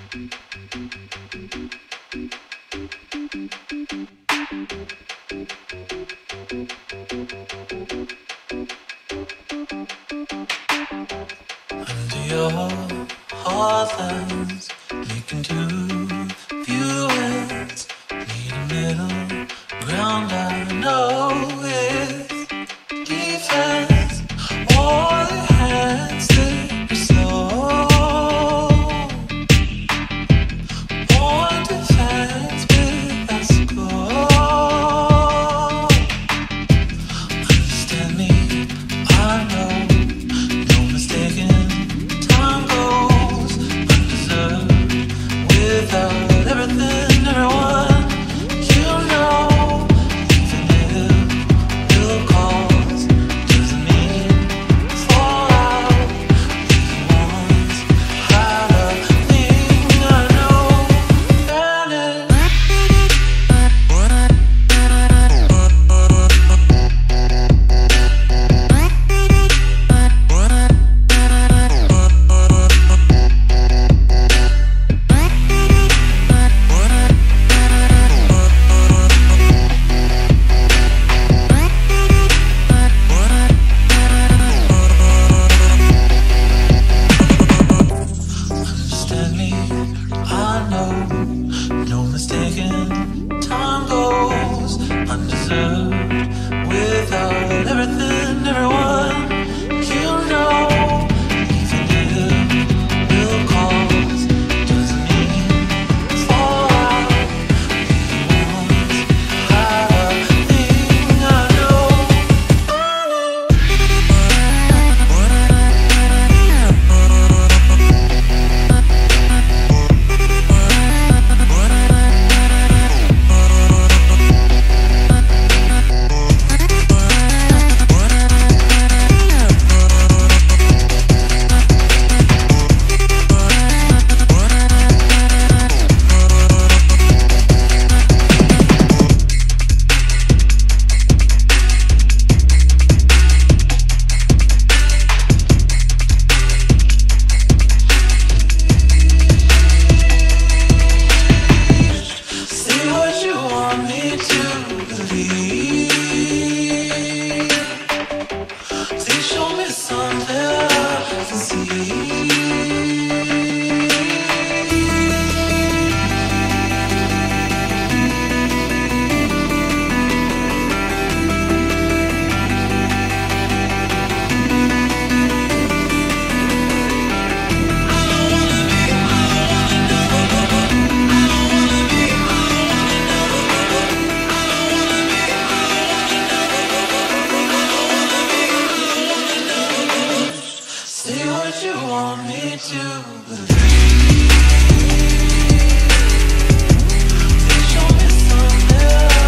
Under your heartlands, making two viewings, need a middle ground. I know it's defense, all the hands slip slow. One defense with us go. Understand me, I know. Without everything, everyone, you know, even if we'll cause doesn't mean fall out. The ones had a thing I know, valid. Time goes undeserved without everything, everyone, you know, even if we'll cause doesn't mean fall out. The ones had a thing I know. What you want me to believe. Show me something.